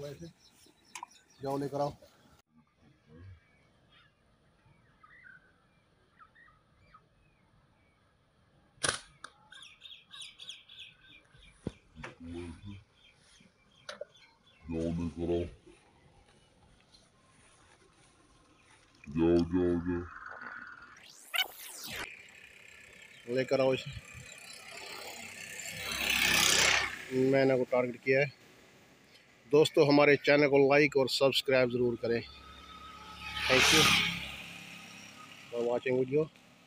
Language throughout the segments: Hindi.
वैसे जाओ लेकर आओ। जाओ लेकर आओ इसे। मैंने को टारगेट किया है। दोस्तों हमारे चैनल को लाइक और सब्सक्राइब ज़रूर करें। Thank you for watching video.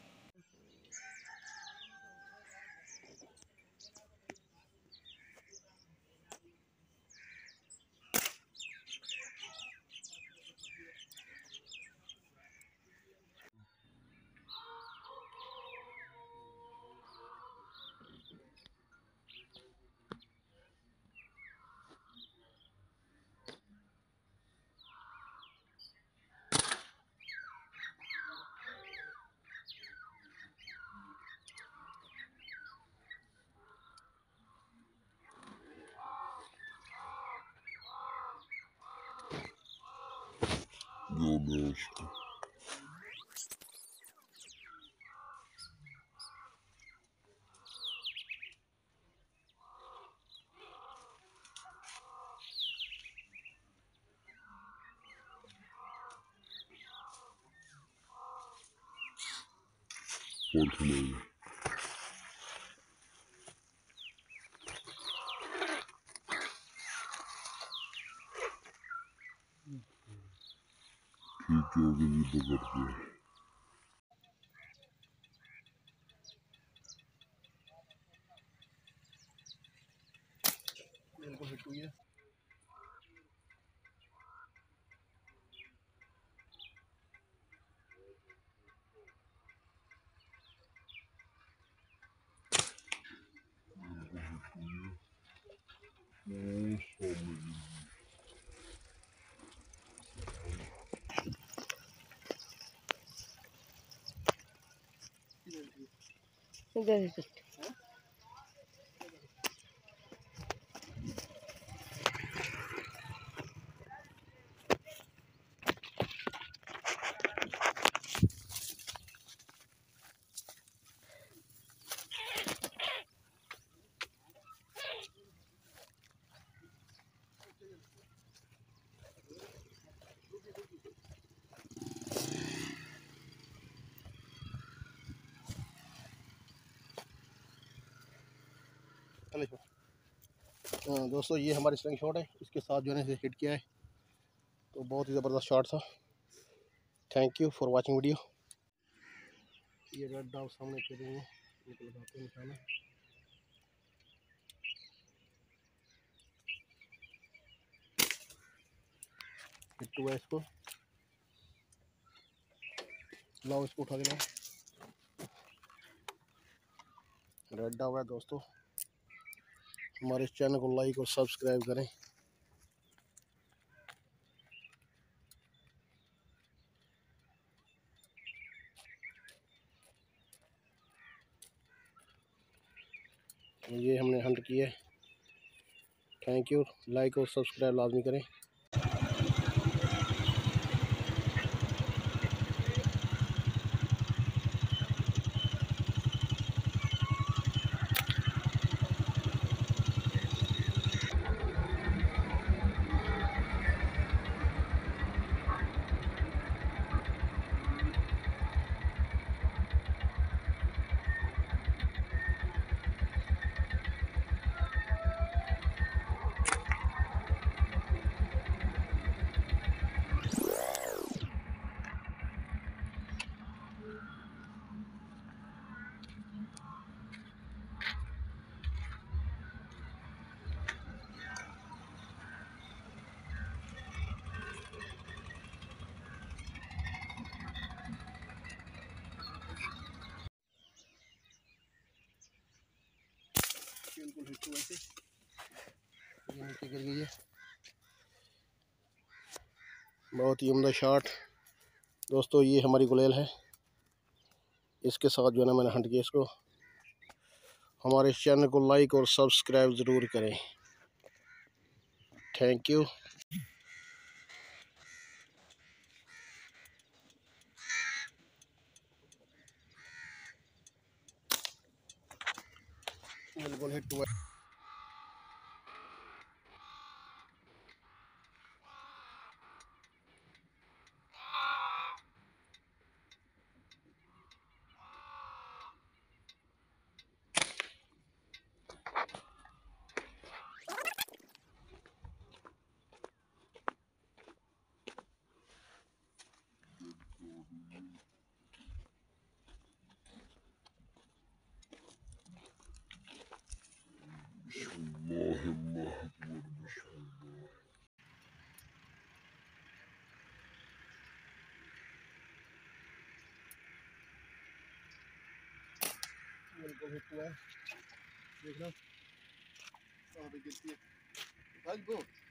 ठीक है भी पकड़ते हैं। बिल्कुल हिट हुई है। दोस्तों ये हमारी स्लिंग शॉट है, इसके साथ जो है हिट किया है, तो बहुत ही ज़बरदस्त शॉट था। Thank you for watching video. ये रेड डॉग सामने खेल रही है, लगाते हैं निशाना। हिट हुआ इसको, लाओ इसको उठा देना। रेड डॉग है दोस्तों। हमारे चैनल को लाइक और सब्सक्राइब करें। ये हमने हंट किया है। थैंक यू, लाइक और सब्सक्राइब लाजमी करें। बिल्कुल हिट हुआ से ये नीचे गिर गई है। बहुत ही उम्दा शॉट दोस्तों। ये हमारी गुलेल है, इसके साथ जो है ना मैंने हंट किया इसको। हमारे चैनल को लाइक और सब्सक्राइब ज़रूर करें। Thank you. बिल्कुल हिट हुआ। बिल्कुल हिट हुआ। देख लो कहाँ पे गिरती है।